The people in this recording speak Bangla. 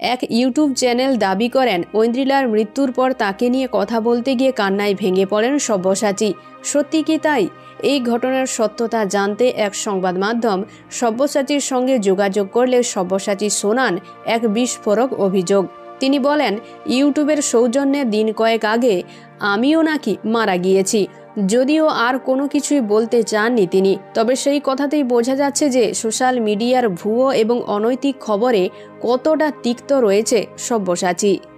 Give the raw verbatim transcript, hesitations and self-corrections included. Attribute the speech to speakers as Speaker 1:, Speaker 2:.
Speaker 1: এক ইউটিউব চ্যানেল দাবি করেন ঐন্দ্রিলার মৃত্যুর পর তাকে নিয়ে কথা বলতে গিয়ে কান্নায় ভেঙে পড়েন সব্যসাচী। সত্যি কি তাই? এই ঘটনার সত্যতা জানতে এক সংবাদ মাধ্যম সব্যসাচীর সঙ্গে যোগাযোগ করলে সব্যসাচী শোনান এক বিস্ফোরক অভিযোগ। তিনি বলেন, ইউটিউবের সৌজন্যে দিন কয়েক আগে আমিও নাকি মারা গিয়েছি। যদিও আর কোনো কিছুই বলতে চাননি তিনি, তবে সেই কথাতেই বোঝা যাচ্ছে যে সোশ্যাল মিডিয়ার ভুয়ো এবং অনৈতিক খবরে কতটা তিক্ত রয়েছে সব্যসাচী।